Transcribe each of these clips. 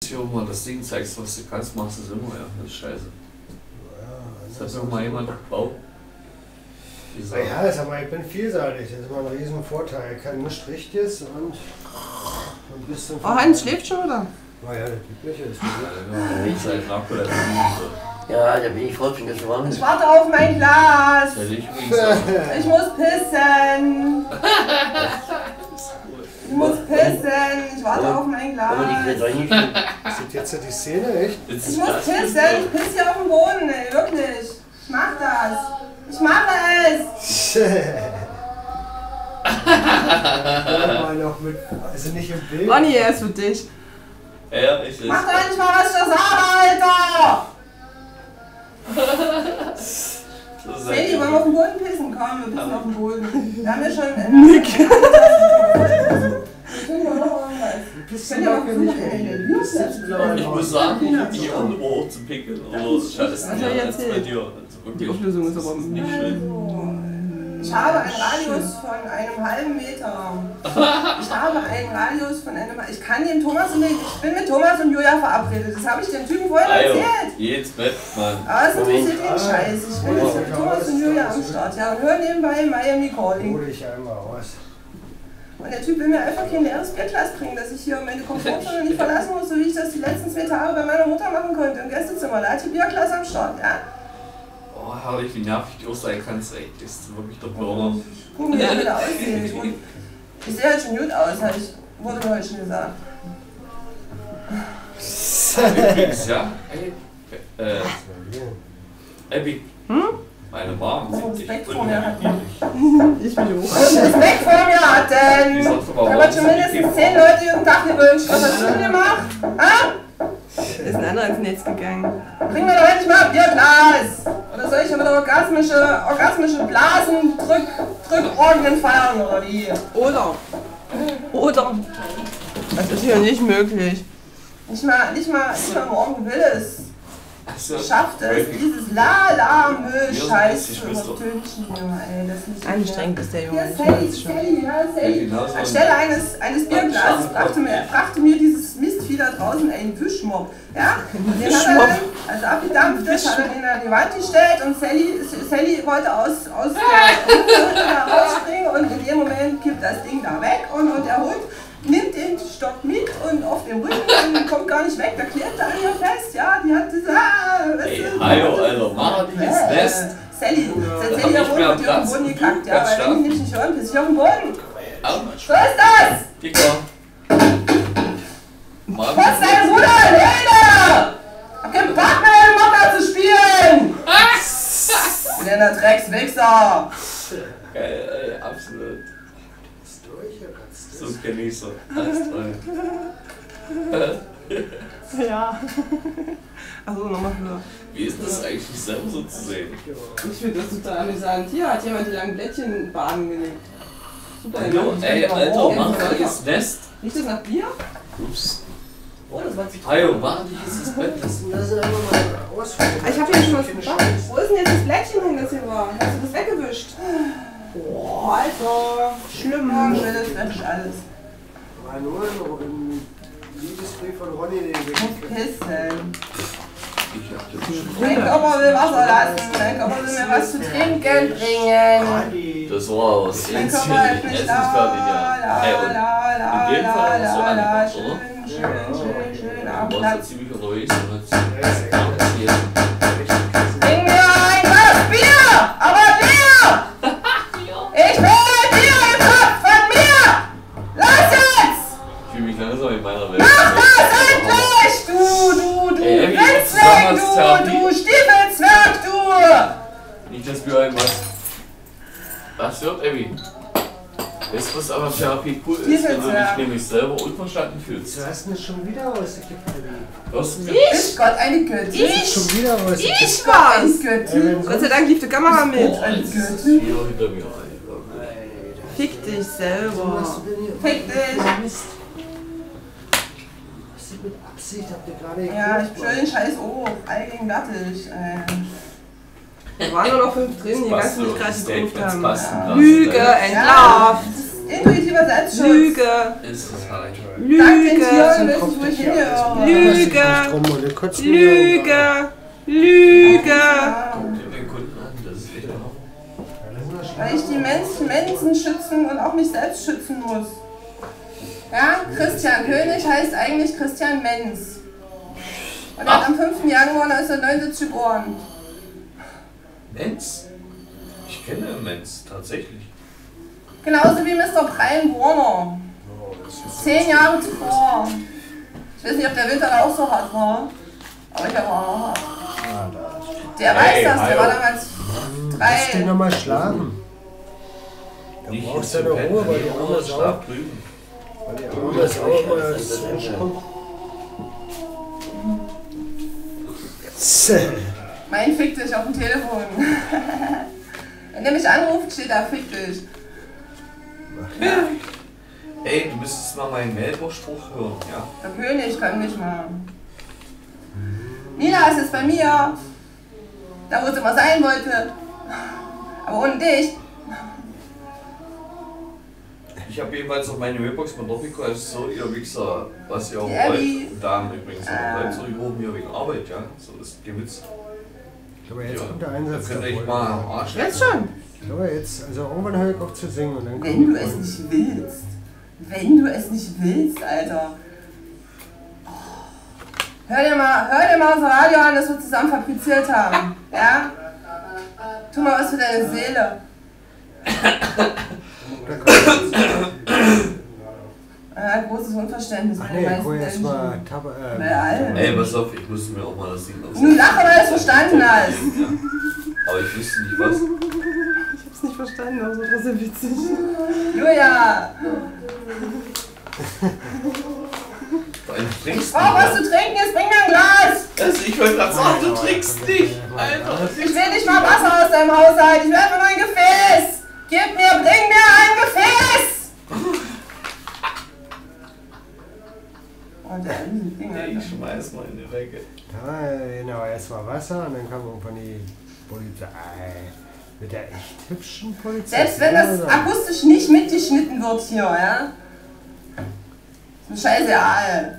hier auch mal das Ding zeigst, was du kannst, machst du es immer, ja. Das ist scheiße. Das hat mir mal jemand gebaut. Ja, das aber, ich bin vielseitig, das ist mal ein riesen Vorteil. Ich kann nichts Richtiges und ein bisschen... Oh, Hans schläft schon, oder? Naja, das Übliche ist Ja, da bin ich froh, dass du warm bist. Ich warte auf mein Glas. Ich muss pissen. Ich muss pissen. Ich warte auf mein Glas. Aber die kriegt nicht schön. Das ist jetzt die Szene, echt? Ich muss pissen. Ich pisse hier auf dem Boden, ey. Wirklich. Ich mach das. Ich mache es. Mal noch mit, also nicht im Bild. Ronny, er ist für dich. Ja, ich Mach doch endlich mal, was ich da sage, Alter! Sadie, wollen wir auf den Boden pissen? Komm, wir pissen auf den Boden. Wir haben ja schon... Nick! Ich muss sagen, die Ohren hoch zu pickeln. Oder scheiße, bei dir. Die Auflösung ist aber nicht schön. Ich habe einen Radius von einem halben Meter. Ich habe einen Radius von einem... Ich kann dem Thomas und ich bin mit Thomas und Julia verabredet. Das habe ich dem Typen vorher erzählt. Geh ins Bett, Mann. Aber es interessiert den Scheiß. Ich bin jetzt mit Thomas und Julia am Start. Ja, und höre nebenbei Miami Calling. Hol dich einmal aus. Und der Typ will mir einfach kein leeres Bierglas bringen, dass ich hier meine Komfortzone nicht verlassen muss, so wie ich das die letzten 2 Tage bei meiner Mutter machen konnte im Gästezimmer. Da hat die Bierglas am Start, ja. Oh, herrlich, wie nervig du auch sein kannst, ey. Das ist wirklich der Burner. Guck mal, wie ich wieder aussehe. Ich sehe halt schon gut aus, wurde mir heute schon gesagt. Übrigens, ja. Abby. Meine Mom sieht dich Respekt vor mir hatten. Ich bin hoch. Respekt vor mir hatten. Aber schon mindestens 10 Leute jeden Tag gewünscht. Was hast du denn gemacht? Ah? Ist ein anderer ins Netz gegangen. Bring mir doch endlich mal ein Bierglas! Oder soll ich hier mit orgasmische Blasen, Drückorgien feiern oder wie? Oder. Das ist ja nicht möglich. Nicht mal morgen will es. Schafft es, dieses La-La-Müll-Scheiß zu übertünchen, Junge, ey, das ist nicht anstrengend ist der Junge. Ja, Sally. Anstelle eines Bierglases brachte mir dieses Mistvieh da draußen einen Wischmopp. Ja? Den hat er dann, also abgedampft ist, hat er den an die Wand gestellt und Sally wollte aus der rausspringen und in dem Moment kippt das Ding da weg und der Hund nimmt den Stock mit und auf dem Rücken und kommt gar nicht weg, da klebt er hier fest, ja, die hat diese, hallo, Alter, mach dich ins Nest. Sally, seit Sally auf den Boden gekackt, ja, weil wenn die mich nicht hören, piss ich auf den Boden. So ist das! Dicker. Was dein Bruder, Hilde! Hab keinen Bock mehr, Mutter zu spielen! Denn der Dreckswichser! Geil, ey, absolut. So kenn ich so. Alles toll. Ja. Achso, nochmal für. Wie ist das eigentlich selber so zu sehen? Ich finde das total amüsant. Hier hat jemand die langen Blättchen baden gelegt. Super. Hallo, ey, Alter, mach mal das Nest. Riecht das nach Bier? Ups. Oh, das war zu Hallo, mach dich ins Bett. Lass es einfach mal ausführen. Ich habe hier schon was gebracht. Wo ist denn jetzt das Blättchen hin, das hier war? Hast du das weggewischt? Boah, Alter. Schlimm. Schnelles Fleisch, alles. War nur noch ein Liebesbrief von Ronny, den wir Pissen. Ich hab das schon. Mein Körper will Wasser lassen. Mein Körper will mir was zu trinken bringen. Das war's. Mein Jetzt Körper hier ist die nicht Essensfertig, ja. Ey, und in dem Fall hast du angemacht, oder? Schön, Du warst ja ziemlich unterwegs und jetzt Bring mir ein Glas Bier! Aber Bier! Ich will Bier im Kopf von mir! Lass es! Ich fühle mich langsam in meiner Welt. Mach das endlich! Du Winzling, du Stiefelzwerg, du! Nicht, dass wir irgendwas. Was wird, Abby? Weißt du, was aber Therapie cool ist, wenn du dich nämlich selber unverstanden fühlst? Du hast mir schon wieder rausgekippt, Ich Gott, eine Göttin. schon wieder rausgekippt. Ich war's! Göttin. Gott sei Dank lief die Kamera mit. Oh, eins, hier hinter mir. Fick dich selber. Fick dich. Was ist mit Absicht? Habt ihr gerade Ja, ich schön scheiß hoch. Allgegenwärtig. Da waren nur noch 5 drin, die ganzen nicht gerade gedruckt haben. Ja. Lüge entlarvt. Intuitiver Selbstschutz. Lüge. Ist das halt. Dank den Tieren Lüge. wissen, wo ich hinhöre. Lüge. Lüge. Lüge. Kommt in den Kunden an, das ist wieder. Weil ich die Menschen schützen und auch mich selbst schützen muss. Ja, Christian König heißt eigentlich Christian Menz. Und er hat am 5. Januar 1979 geboren. Menz? Ich kenne Menz, tatsächlich. Genauso wie Mr. Brian Warner. 10 Jahre zuvor. Ich weiß nicht, ob der Winter da auch so hart war. Aber ich habe auch hart. Der weiß das, der war damals 3. Lass den nochmal schlafen. Da Nicht brauchst du jetzt eine zu Ruhe, weil pennen, die nur arme Sau. Schlaf drüben. Weil die arme Sau mal als Mensch kommt. Mein Fick dich auf dem Telefon. Wenn der mich anruft, steht da Fick dich. Ey, du müsstest mal meinen Mailbox-Spruch hören, ja? Der König kann nicht mal. Nina ist jetzt bei mir. Da, wo sie immer sein wollte. Aber ohne dich. Ich habe jedenfalls auf meine Mailbox von Doppiko, also so, ihr Wichser, was ihr auch Die wollt. Abby. Und Damen übrigens, aber bleibt zurückgerufen hier wegen Arbeit, ja? So ist Gewitz. Ich glaube, jetzt kommt der Da Einsatz. könnt ihr euch davor. mal am Arsch Jetzt schon. Ich glaube, jetzt, also irgendwann höre ich auf zu singen und dann Wenn kommt du die es Folge. nicht willst. Wenn du es nicht willst, Alter. Hör dir mal unser Radio an, das wir zusammen fabriziert haben. Ja? Tu mal was für deine Seele. Ja, großes Unverständnis. Ach bei nee, den ich hol meisten jetzt Menschen. mal Bei allen. Ey, pass auf, ich musste mir auch mal das Ding Nun lache, weil du es verstanden hast. Aber ich wüsste nicht was. Ich hab's nicht verstanden, aber so trotzdem witzig. Julia, Vor allem trinkst ich brauch was zu trinken, jetzt bring mir ein Glas. Also ich wollte gerade sagen, du trinkst nicht, Alter. Ich will nicht mal Wasser aus deinem Haushalt, ich will einfach nur ein Gefäß. Bring mir ein Gefäß. Und der Ding, Ich schmeiß mal in die Wecke. Ja, genau, erstmal Wasser und dann kam irgendwann die Polizei. Mit der echt hübschen Polizei. selbst wenn das akustisch nicht mitgeschnitten wird hier, ja? Ist mir scheißegal.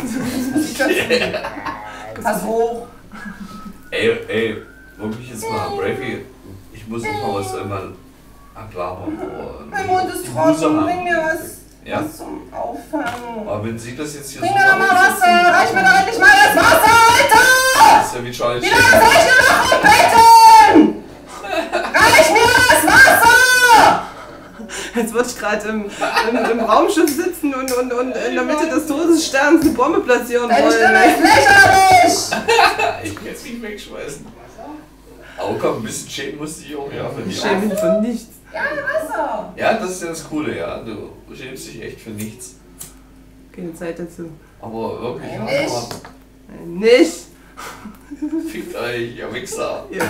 Pass hoch. Ey, wirklich jetzt mal, Bravey, ich muss noch mal was einmal abladen. Mein Mund ist trocken, bring mir was zum Auffangen. Aber wenn sie das jetzt hier Bring mir doch mal Wasser, reich mir doch endlich mal das Wasser, Alter! Das ist ja wie Charlie Wie lange soll ich denn noch rumbeten? Reich mir das Wasser! Jetzt würde ich gerade im Raumschiff sitzen und in der Mitte des Todessterns eine Bombe platzieren Deine Stimme wollen. ist lächerlich! Ich kann es nicht wegschmeißen. Aber komm, ein bisschen schämen musste ich auch, ja, für Ich die schäme mich von nichts. Ja, Wasser! Ja, das ist ja das Coole, ja. Du schämst dich echt für nichts. Keine Zeit dazu. Aber wirklich, Nein, ja, nicht. Nicht! fickt euch, ihr Wichser. Ja.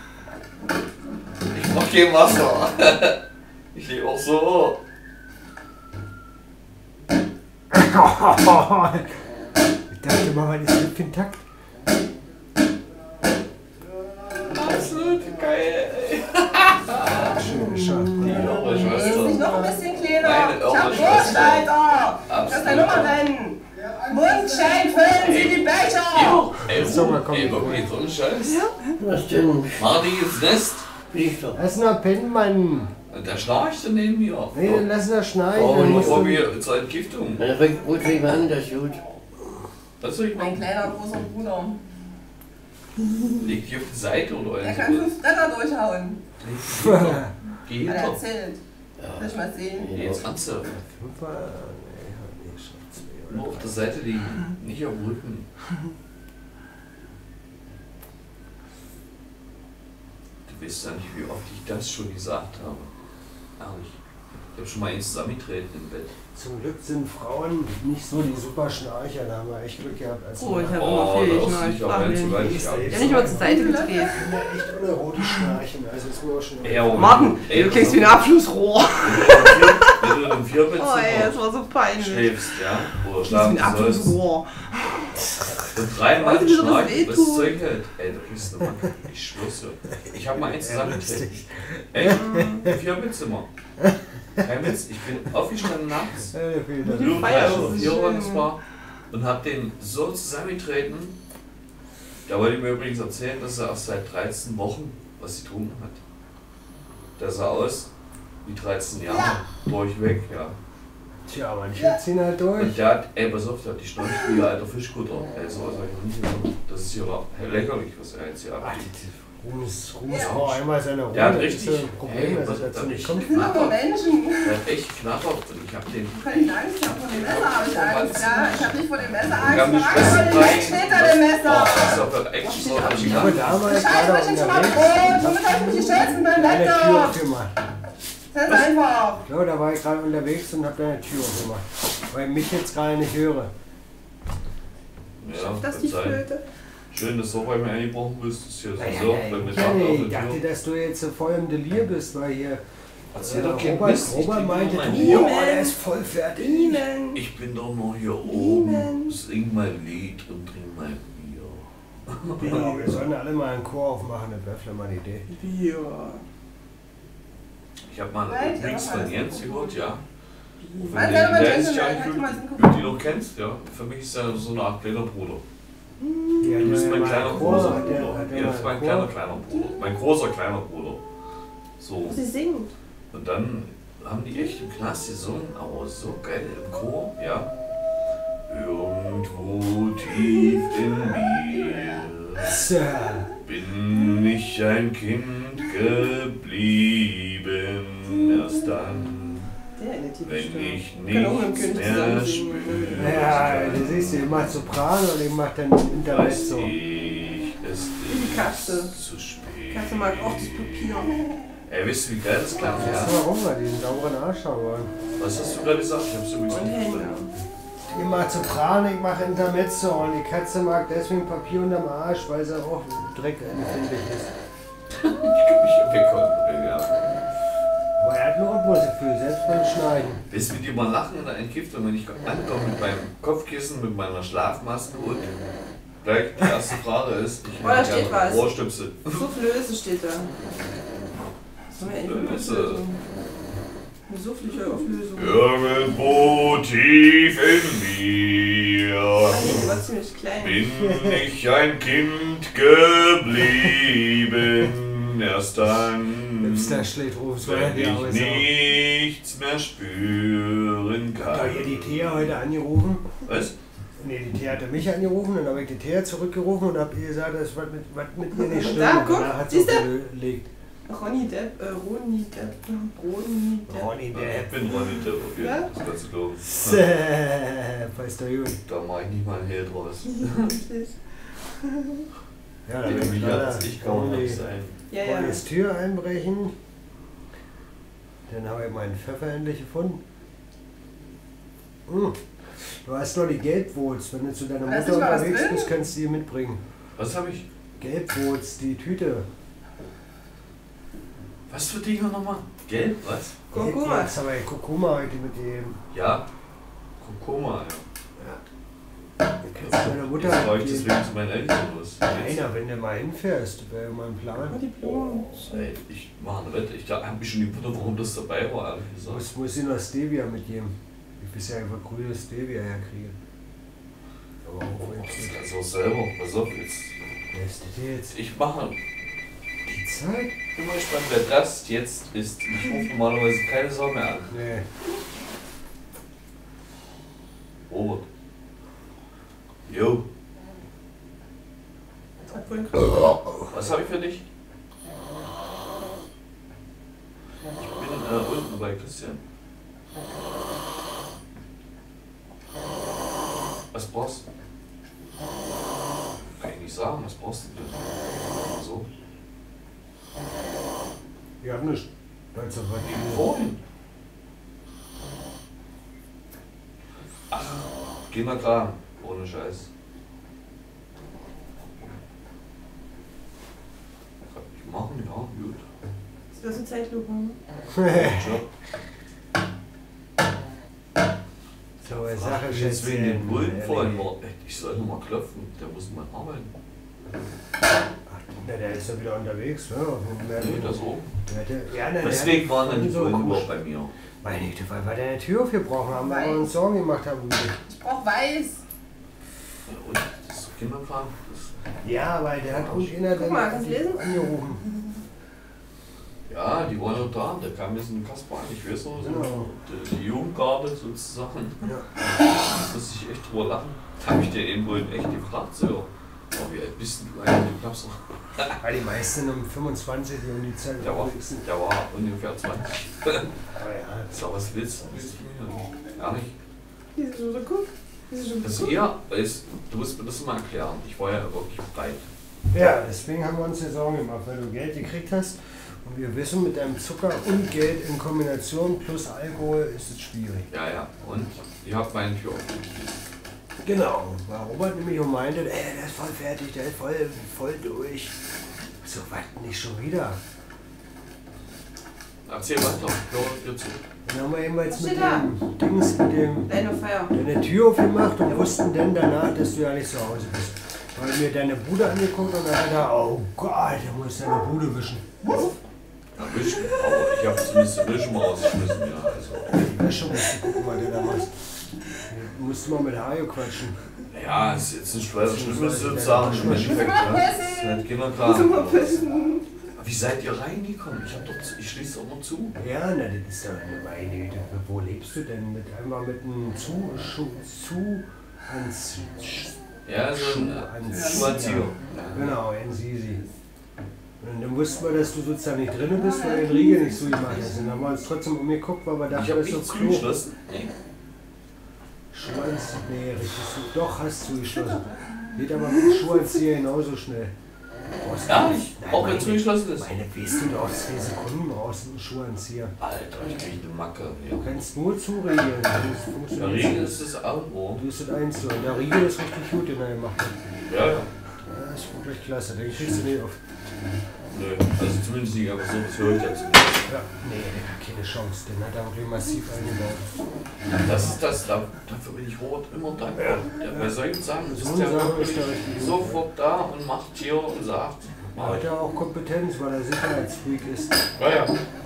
Ich brauch kein Wasser. Ich lebe auch so. Ich dachte mal, was ist das für ein Takt? Absolut geil, ey. Schöne Schade. Die eure Ist nicht Schwester. noch ein bisschen kleiner? Meine Ich hab irre Durst, Schwester. Alter! Lass deine Nummer rennen! Mundschein, füllen Sie die Becher! Ey, So, mal komm. ey, wirklich, so ein Scheiß. Was denn? Marty ins Nest. Fliegt doch. Lass ihn pennen, Mann. Der schnarcht neben mir. Nee, dann lass ihn da schneiden. Oh, dann nur musst vor du- mir zur Entgiftung. Wenn er fängt gut wegen an, das ist gut. Was soll ich Mein machen? kleiner großer Bruder. Liegt die auf die Seite oder Der kann 5 Bretter durchhauen. Geh Hat er hinter. erzählt. Will ich mal sehen. Geh jetzt ernsthaft. Nur auf der Seite liegen, nicht auf dem Rücken. Du weißt ja nicht, wie oft ich das schon gesagt habe. Ehrlich. Ich habe schon mal eins zusammengetreten im Bett. Zum Glück sind Frauen nicht so die super Schnarcher, da haben wir echt Glück gehabt. Als Oh, ich Männer. habe immer viel da ist geschnarcht. nicht auch ganz Ich weit nicht ab. habe nicht mal zur Seite gedreht. Ich bin ja echt unerotisch schnarchen, also ist mir auch schon... Ey, aber Martin, ey, du klingst wie ein Abflussrohr. Wenn du in einem Vierbett Oh ey, das war so peinlich. schläfst, ja, oder Du klingst wie ein schlafen sollst, Abflussrohr. und 3 Mal Weißt du, wie das schnarchen, was wehtut? Zeug hält. Ey, da kriegst du eine Macke. Ich schwör's dir. Ich hab mal eins zusammengetreten. Ey, im Vierbettzimmer. Kein Witz, ich bin aufgestanden nachts. Mit Um 3 Uhr, 4 Uhr das war. Und hab den so zusammengetreten. Da wollte ich mir übrigens erzählen, dass er erst seit 13 Wochen was getrunken hat. Der sah aus wie 13 Jahre. Durchweg, ja. Tja, manche ziehen halt durch. Und der hat, pass auf, der hat die Schnauze wie ein alter Fischkutter. So was hab ich noch nicht gesehen. Das ist hier lächerlich, was er jetzt hier abgibt. Ruß auch einmal seine Ruhe. Der hat richtig, Probleme, dass er dazu nicht kommt. Das sind aber Menschen. Der hat echt knattert und ich hab den. Kann ich Angst haben? Vor dem Messer habe ich Angst. Ja, ich habe nicht vor dem Messer Wir haben Angst. nicht Vor dem Messer steht da dem Messer. Das ist aber echt so. Ich habe damals Scheiße, gerade ich bin schon mal unterwegs Brot. Womit habe ich mich gestellt mit meinem eine Tür Laptop? aufgemacht. Das ist einfach. Ja, da war ich gerade unterwegs und habe da eine Tür aufgemacht. Weil ich mich jetzt gerade nicht höre. Ja, Das ist die Flöte. schön, dass du bei mir eingebrochen bist. Das ist hier Naja, so, wenn wir ich dachte, dass du jetzt so voll im Delir bist, weil hier Erzähl doch kein Mist, ich Robert trinke meinte, nur mein du, Bier. der ist voll fertig. Ihnen. Ich bin doch noch hier oben, sing mein Lied und trink mein Bier. Genau, wir sollen alle mal einen Chor aufmachen, das wäre vielleicht mal eine Idee. Bier. Ich habe mal Nein, nichts aber von Jens gehört, ja. Wenn Nein, du selber den Gentleman, Jens ja kannst du mal singen? wenn du ihn noch kennst, ja. Für mich ist er so eine Art kleiner Bruder. Ja, Du bist mein mal kleiner einen Chor, großer hat der- Bruder. hat der Ja, mal das ist mein einen Chor? kleiner Bruder. Mein großer kleiner Bruder. So. Sie singt. Und dann haben die echt im Knast gesungen, aber so geil im Chor, ja. Irgendwo tief in mir Tja, bin ich ein Kind geblieben. Erst dann, Der eine tiefe wenn Stimme. ich Kann auch mit dem nichts König mehr zusammen singen. spüre, ja, du siehst, ich mach Sopran und ich mach dann Internet weiß so. ich, es Die Katze. ist zu spät. Katze mag auch das Papier. Ey, wisst ihr, wie geil das klang? Weißt Ja? du warum wir diesen sauberen Arsch haben wollen? Was hast du gerade gesagt? Ich hab's übrigens Und nicht Hände. verstanden. Ich mach Sopran, ich mach Intermezzo und die Katze mag deswegen Papier unterm Arsch, weil sie auch dreckempfindlich ist. Ich kann mich hier wegkontrollieren, ja. Aber er hat ein Rhythmusgefühl, selbst beim Schneiden. Wisst ihr, wie die mal lachen in der Entgift, wenn ich ankomme mit meinem Kopfkissen, mit meiner Schlafmaske und gleich die erste Frage ist, ich Oh, da hätte steht gerne was. Ohrstöpsel. Soufflöse steht da. Was haben wir eigentlich für Soufflöse. Auflösung? Eine suffliche Auflösung. Irgendwo tief in mir Die war ziemlich klein. bin ich ein Kind geblieben. Erst dann, Hipster schlägt Rufs, weil wenn er die ich nichts mehr spüren Da kann. hier die Thea heute angerufen. Was? Nee, die Thea hatte mich angerufen, dann habe ich die Thea zurückgerufen und habe ihr gesagt, dass was mit ihr nicht stimmt. Da, Und guck, danach hat sie siehst du? aufgelegt. Ronny Depp. Ronny Depp. Ronny Ich Depp. bin Ronny Depp, okay, Ja? das kannst du glauben. Weißt du gut. Da mach ich nicht mal ein Hehl draus. Ja, da Der bin ich mich leider als ich kann man nicht sein. Ja, ja. Ronnys Tür einbrechen. Dann habe ich meinen Pfeffer endlich gefunden. Du hast noch die Gelbwurz. Wenn du zu deiner Da ist Mutter nicht mal was unterwegs drin? bist, kannst du die mitbringen. Was habe ich? Gelbwurz, die Tüte. Was für Dinger nochmal? Gelb, was? Kurkuma. Das habe ich Kurkuma heute mit dem. Ja, Kurkuma, ja. Kannst du deiner Mutter Jetzt brauche ich abgeben. deswegen zu meinen Eltern los. Einer, wenn du mal hinfährst, wäre mein Plan. Die Blumen. Ey, ich mache eine Wette. Ich habe mich schon gewundert, warum das dabei war, ehrlich gesagt. Muss ich noch Stevia mitgeben. Ich weiß ja einfach grüne Stevia herkriege. Aber auch Oh, wenn das ich kannst du auch selber. Pass auf, jetzt. wer ist das jetzt? Ich mache. Die Zeit? Ich bin mal gespannt, wer das jetzt ist. Ich rufe normalerweise keine Sau mehr an. Nee. Robert. Jo, was habe ich für dich? Ich bin unten bei Christian. Was brauchst du? Kann ich nicht sagen, was brauchst du denn? So. Ich hab nichts. Weil so weit Vorhin. Ach, geh mal dran. Ohne Scheiß. Kann ich machen, ja, gut. Das ist eine Zeitlupe. Ne? Job. So, eine Sache Sache jetzt wegen dem Bullen ehrlich. vorhin war. Ich soll noch mal klopfen, der muss mal arbeiten. Na, der ist ja wieder unterwegs, ne? Nee, das oben. Ja, Deswegen waren dann die so Bullen Kusch- überhaupt bei mir. Meine Güte, weil wir deine Tür aufgebrochen haben, weil wir uns Sorgen gemacht haben. Ich brauch weiß. Und das ist Kinderkram. Ja, weil der hat irgendeiner Guck mal, kannst du lesen? angerufen. Ja, die waren noch da. Da kam jetzt ein Kasper an. Ich weiß noch, so Genau. die Jugendgarde sozusagen. Ja. Da muss ich echt drüber lachen. Da habe ich den eben wohl echt gefragt. So, oh, wie alt bist du eigentlich? Ich glaub's noch. Weil die meisten um 25 um die Zeit. Der war ungefähr 20. Aber ja, So, was willst du mir? Gar nicht. Die sind schon so gut. Die sind schon Also gut. du musst mir das mal erklären. Ich war ja wirklich breit. ja, deswegen haben wir uns ja Sorgen gemacht, weil du Geld gekriegt hast. Und wir wissen, mit deinem Zucker und Geld in Kombination plus Alkohol ist es schwierig. Ja. Und ihr habt meine Tür offen. Genau, weil Robert nämlich auch meinte, der ist voll fertig, der ist voll durch. So, was, nicht schon wieder? Erzähl weiter. Hör dir zu. Dann haben wir eben jetzt mit Steht da. dem Dings, mit dem Deine Feier. deine Tür aufgemacht und wussten dann danach, dass du ja nicht zu Hause bist. Weil mir deine Bude angeguckt und dann hat er, oh Gott, der muss deine Bude wischen. Ja, wischen. Aber ich habe zumindest die Wäsche mal rausgeschmissen. Ja, also. Die Wäsche musst du gucken, was der da macht. Du musst mal mit Hajo quatschen. Ja, es ist jetzt nicht schwer, Schlimmes sozusagen. Im Endeffekt, ja. Das ist halt Kinderkram. Wie seid ihr reingekommen? Ich schließe doch noch zu. Ja, na, das ist doch meine Güte. Wo lebst du denn? Einmal mit einem Ja, so ein Schuherzieher. Genau, in Sisi. Und dann wussten wir, dass du sozusagen nicht drin bist, weil den Riegel nicht so gemacht hast. Und dann haben wir uns trotzdem umgeguckt, weil wir dachten, Ich habe das ist nicht so Klo. zugeschlossen. Nee. Schuhanzieher, nee, richtig. Doch, hast du geschlossen. Geht aber mit dem Schuhanzieher genauso schnell. Ja, auch wenn zugeschlossen ist. Meine, weißt du doch, 2 Sekunden brauchst du einen Schuhanzieher. Alter, ich krieg eine Macke. Ja. Du kannst nur zuriegeln. Das Der funktioniert. Regen ist das Outro. Du bist das eins so. Und der Riegel ist richtig gut, den er gemacht hat. Ja, ja. Ja, ist wirklich klasse. Den kriegst du nicht auf. Nö, also zumindest nicht einfach so, das höre ich jetzt. Ja, nee, der hat keine Chance. Den hat er wirklich massiv eingebaut. Das ist das, dafür bin ich Robert immer dankbar. Der bei solchen Sachen ist So der eine Sache wirklich ist der richtige. sofort da und macht hier und sagt. Er hat ja auch Kompetenz, weil er Sicherheitsfreak ist. Ja, ja.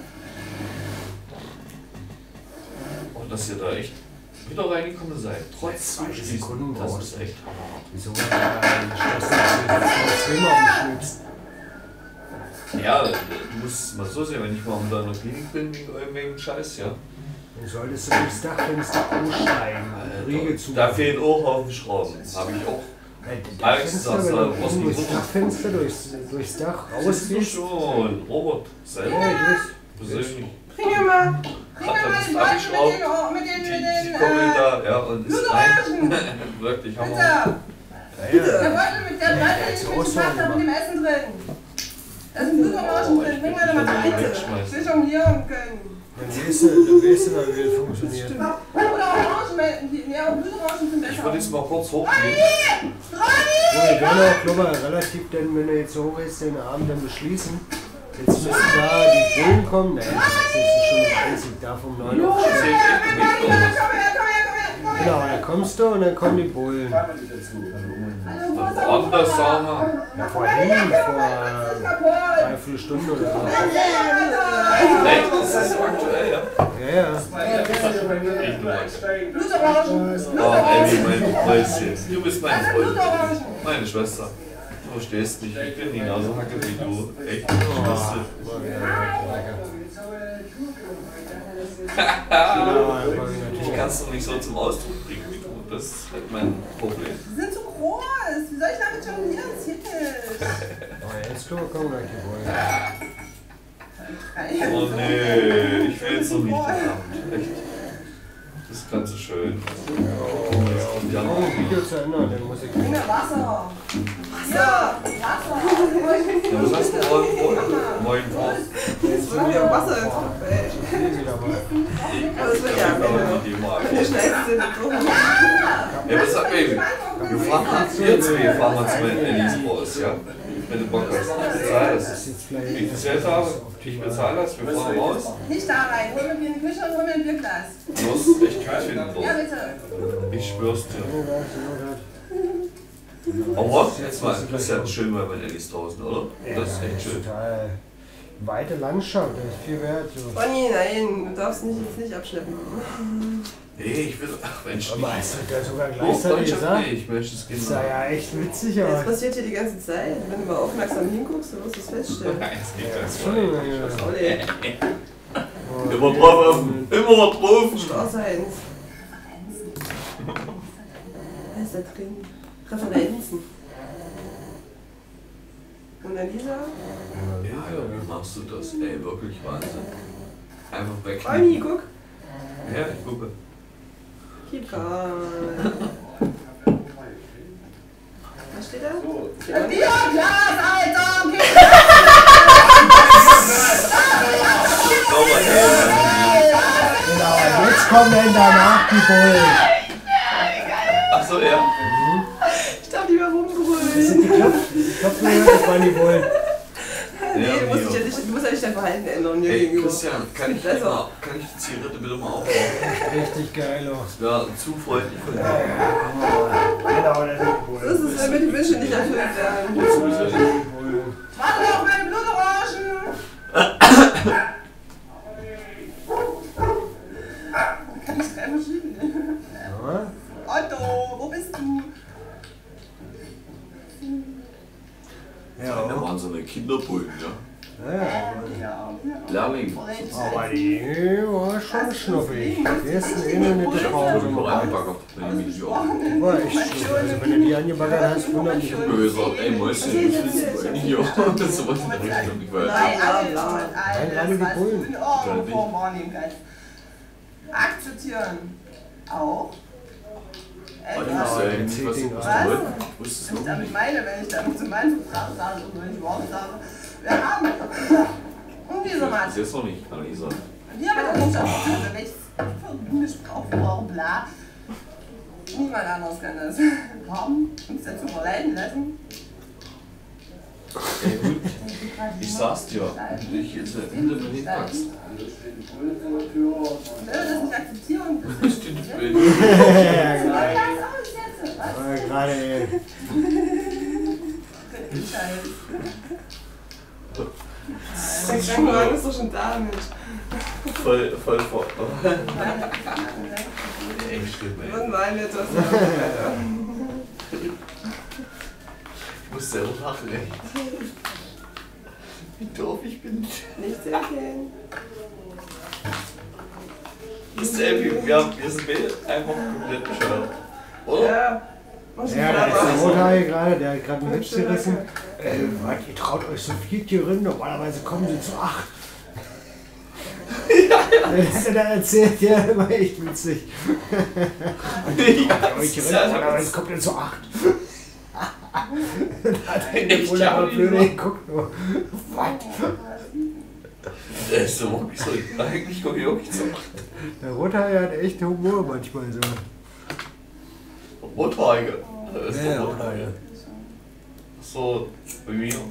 Und dass ihr da echt wieder reingekommen seid, trotz 2 Sekunden das brauchst ist echt hammer. Wieso hat er geschlossen? Zweimal auf dem Schnips. Ja, du musst es mal so sehen, wenn ich mal unter einer Klinik bin wegen irgendwelchen Scheiß, ja. Dann solltest du durchs Dachfenster aussteigen. Riegel zu. Da fehlen auch Haufen Schrauben. Habe ich auch. Alex, Wenn das du was oben durchs nicht Dachfenster, durchs Dach Siehst du rausgehst. schon, Robert, selber persönlich. Bring mir mal. Bring Hat mir er mal das den Wein abgeschraubt? mit den Die Kuppel da, ja, und ist rein. Wirklich Hammer. Bitte. Der Beutel mit der Beutel, den ich mitgebracht habe, mit dem Essen drin. Da sind Blutgaragen drin. Bring mir da mal rein. Ich will jonglieren können. Dann weißt du, wie das funktioniert. Oder Orangen, ja, Blüteorangen sind besser. Ich würde jetzt mal kurz hochgehen. So, wir werden auch, glaube ich, relativ, denn wenn du jetzt so hoch ist, den Abend dann beschließen. Jetzt müssen da die Bullen kommen. Nein, das ist schon um 1, ich darf um 9 Uhr Das aufstehen. sehe ich echt nicht Komm her, aus. komm her. Genau, dann kommst du und dann kommen die Bullen. Anders sagen wir. Ja, vorhin, vor 3 Stunden oder so. Nein, das ist aktuell, ja. Ja, ja. Ich nur. Blüteorangen. Oh, Emmy, mein Mäuschen. Du bist mein Freund. Meine Schwester. Du verstehst mich. Ich bin genauso hacke wie du. Echt. Schwester. Ich kann es doch nicht so zum Ausdruck bringen wie du. Das ist halt mein Problem. Die sind zu groß. Wie soll ich damit jonglieren? Das geht nicht. Oh, jetzt können wir kommen, gleich die Bullen. Oh nee, ich will jetzt noch nicht den Abend. Echt. Das ist ganz so schön. Ja, Oh, Video zu Ende, dann muss ich. Bring mir Wasser. Wasser. Ja, was hast du moin vor? Jetzt wollen wir Wasser ins Kopf, ey. Aber das wird ja der schnellste Drogen. Ja, was sagt Baby? Wir fahren wir fahren mal zu meinen Ellis raus, ja? Wenn du Bock hast. Ich bezahle das. Wie ich erzählt habe, ich bezahle das, wir fahren raus. Nicht da rein. Hol mir Bier in die Küche und hol mir ein Bierglas. Du musst es echt gut finden Ja, dort. bitte. Ich schwör's dir. Aber jetzt mal, das ist ja schön bei meinen Ellis draußen, oder? Das ist echt schön. Total. Weite Landschaft, das ist viel wert. So. Bonnie, nein, du darfst mich jetzt nicht abschleppen. Nee, ich will. Ach Mensch. Aber hast du da sogar Oh, gleichzeitig gesagt? ich möchte es Das genau. sah ja echt witzig Das aus. passiert hier die ganze Zeit. Wenn du mal aufmerksam hinguckst, dann wirst du es feststellen. Nein, es geht ganz Entschuldigung, voll. Olli, Immer drauf offen. Immer drauf. Starseins. Was ist da drin? Referenzen. Mona Lisa? Ja, wie machst du das? Ey, wirklich Wahnsinn. Einfach weg. Bonnie, guck. Ja, ich gucke. Keep calm. Was steht da? Bierglas, Alter! Genau, und jetzt kommen dann danach die Bullen. Achso, ja. Ich darf die mal Das rumbrüllen. sind die Klopfgehör, das waren die Bullen. Nee, Ja, du musst ja nicht dein Verhalten ändern mir Ey, gegenüber. Christian, kann ich die Zigarette bitte mal aufmachen? Richtig geil aus. Das wäre zu freundlich von dir. Genau, das sind die Bullen. Das ist, damit die Wünsche nicht erfüllt werden. Das sind die Bullen. Warte auf meine Blutorangen! Kann ich drei verschiedene? Ja. Otto, wo bist du? Da waren so eine Kinderbullen, ja. Ja, Ja. Lehrling. aber die war schon schnuffig. Die ist eine nette Ich Frau. hab So nur mal reingebaggert, wenn ich mich nicht auch. die war echt schnuffig. Also wenn du die angebaggert hast, wundert mich. Ich hab mir gesagt, ey Mäuschen, ich will's nicht hier. Das sowas in der Richtung. Ich war Nein, jetzt Nein, gerade die Bullen. in Ordnung wahrnehmen kannst. Akzeptieren. Auch. Ich wusste eigentlich nicht, was du wolltest. Ich wusste es Was ich noch damit nicht. meine, wenn ich dann zu meinen Vertrag sage und wenn ich überhaupt sage, wir haben Ungesumat. Das ist jetzt noch nicht, Annalisa. Wir haben eine Wirtschaft, welches Missbrauch, bla. Niemand anderes kann das haben, uns dazu verleiten lassen. Ey, gut. Ich sag's dir, wenn du dich jetzt hinter mir hinpackst. Wenn wir das nicht akzeptieren, Das steht das Bild. Ja, gerade, ey. Der Krankenwagen ist doch schon da, Mensch. Voll vor. Ey, stimmt, ey. Und nein, jetzt was. Ich muss selber lachen, ey. Wie doof ich bin. Nicht sehr erkennen. Wisst ihr, wir sind einfach komplett bescheuert. Oder? Ja. Was Ja, da ist der Rothai gerade, der hat gerade einen Witz gerissen. Was, ihr traut euch so viel Tiere, normalerweise kommen sie zu 8. Das hat er da erzählt, ja, war echt witzig. Normalerweise kommt er zu 8. Da hat der Bulle aber blöd geguckt. Nur. Was? Der ist so wirklich so. Eigentlich komme ich wirklich so. Der Rothai hat echt Humor manchmal so. Rothaarige. Das ist Ja, doch Rothai. Rothaarige. So, bei mir. Ja.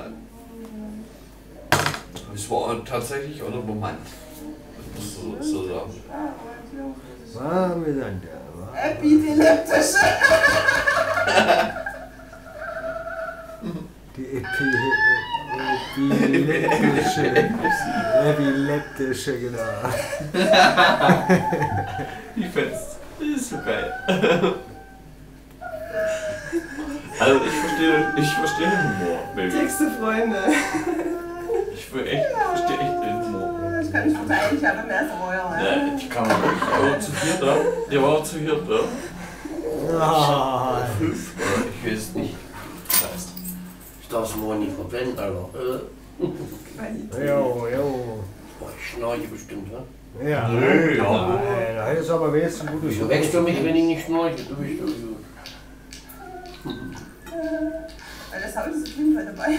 Es war tatsächlich auch bemannt. Das musst du so sagen. War amüsant, ja. Epileptische. Die epileptische, genau. Wie fest. Das ist so geil. Also ich verstehe den Humor, Baby. Texte, Freunde. Ich verstehe echt den Humor. Ich kann nicht verteidigen, ich habe mehr Feuer. Ja, ich kann man nicht. Der war zu viert da. Der war zu viert da. Ah, Fünf? Ich weiß es nicht. Ich darf es morgen nicht verbrennen, Alter. jo. Boah, ich schnarche bestimmt, wa? Ja. Nö, ja. Da ist aber wenigstens ein gutes Wieso wächst du mich, wenn ich nicht schnarche? Du bist doch gut. Weil das habe ich auf jeden Fall dabei.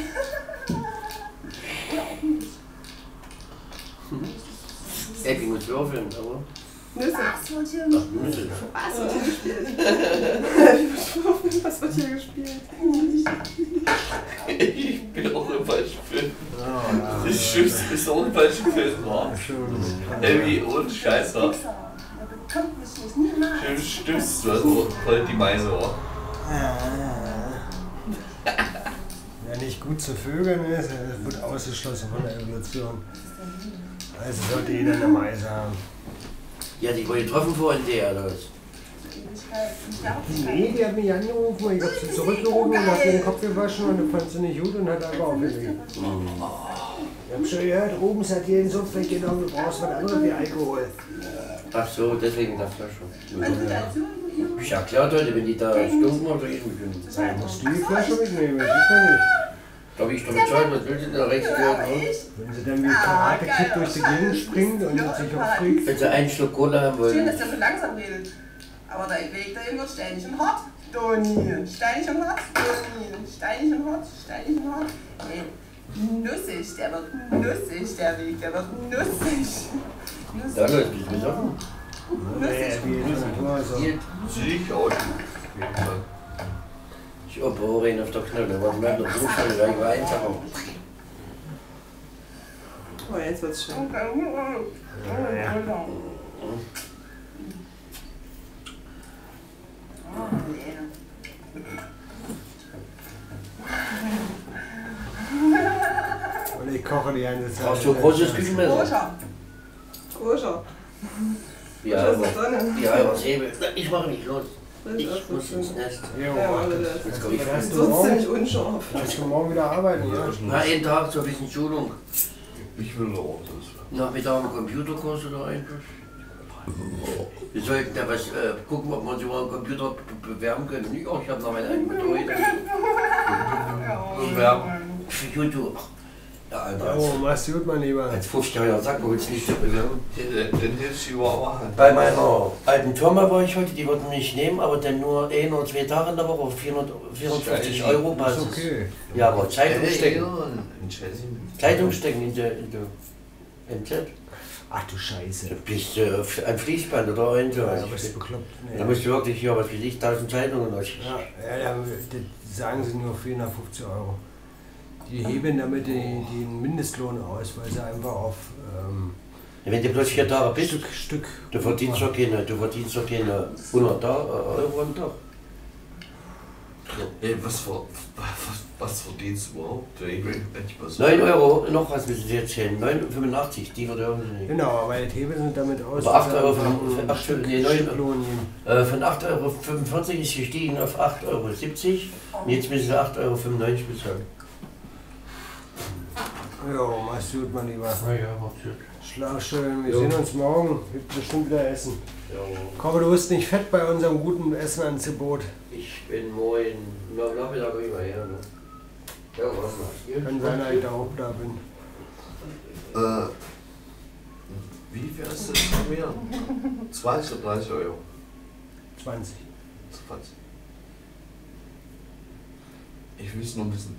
Eckig mit Würfeln, aber. Nüsse. Ach, Nüsse. Was wird hier gespielt? Was wird hier gespielt? Ich bin auch im falschen Film. Das Schlimmste ist auch im falschen Film. Ey, wie ohne Scheiß war. Stimmst du, also voll die Meise war. Ja, nicht gut zu Vögeln ist, wird ausgeschlossen von der Evolution. Also sollte jeder eine Meise haben. Ja, die wurde getroffen vorhin, der oder was? Nee, die hat mich angerufen, ich hab sie zurückgerufen und hab ihr den Kopf gewaschen und dann fand sie nicht gut und hat einfach aufgelegt. Ich hab schon gehört, oben hat jeden Sumpf weggenommen, du brauchst was anderes wie Alkohol. Ach so, deswegen der Flasche. Ich erklärt heute, wenn die da stunken oder irgendwie können. Ja, musst du die Flasche mitnehmen, ich kann nicht. Da habe ich doch bezahlt, was willst du denn da rechts gehört? Wenn sie dann wie Karate-Kid durch die Gegend springt und sich aufregt. Wenn sie einen Schluck Cola haben wollen. Schön, dass der so langsam redet. Aber dein Weg dahin wird steinig und hart. Doni. Steinig und hart. Doni. Steinig und hart. Steinig und hart. Nee. Nussig. Der wird nussig, der Weg. Der wird nussig. Da läuft es besoffen. Nee, wie in der Natur so. Sicher auch. Ich operiere ihn auf der Knolle. Was bleibt noch Berufsschule, da ich war einfacher. Oh, jetzt wird's schön. Und ich koche die ganze Zeit. Brauchst du ein großes Küchenmesser? Koscher. Koscher. Ja, was Hebel. Ich mache nicht los. Ich muss ins Nest. Jo, Ja, aber das. Jetzt komme ich Was hast du Sonst morgen? ziemlich unscharf. Hast du morgen wieder arbeiten, ja? Na, einen Tag so ein bisschen Schulung. Ich will auch das. Nachmittag einen Computerkurs oder irgendwas. Wir sollten da was gucken, ob wir uns über einen Computer bewerben können. Ja, ich habe noch meinen eigenen Betreuer. Bewerben. Für YouTube. Ja, Alter. Oh, mach's gut, mein Lieber. Als 50-Jähriger sagt man uns nicht zu bewerben. Den hilfst du überhaupt halt. Bei meiner alten Firma war ich heute, die wollten mich nehmen, aber dann nur 1 oder 2 Tage in der Woche auf 450 Euro Ist Basis. okay. Ja, aber Zeitung stecken. In Chelsea. Zeitung stecken in der MZ. Ach du Scheiße. Da bist du ein Fließband oder irgendwas. Ja, bist du bekloppt? Nee. Da musst du wirklich hier, was weiß ich, 1000 Zeitungen aus. Ja, das sagen sie nur 450 Euro. Die heben damit den Mindestlohn aus, weil sie einfach auf Wenn du bloß 4 Tage bist, Stück. du verdienst doch keine 100 Euro am Tag. Ey, was verdienst du überhaupt? Ich will nicht was 9 Euro, noch was müssen Sie erzählen, 9,85, die verdirben Sie nicht. Genau, aber die heben sind damit aus. Aber 8 Euro von Stücklohn gehen. von 8,45 Euro ist gestiegen auf 8,70 Euro. Und jetzt müssen Sie 8,95 Euro bezahlen. Jo, mach's gut, mein Lieber. Ja, mach's gut. Schlaf schön, wir Jo. sehen uns morgen. Wird bestimmt wieder essen. Ja. Ich hoffe, du bist nicht fett bei unserem guten Essen Angebot. Ich bin morgen, Nachmittag immer her. Ne? Ja, was machst du? Kann sein, dass ich da auch da bin. Wie viel ist das von mir? 20 oder 30 Euro? 20. 20. Ich will es nur wissen.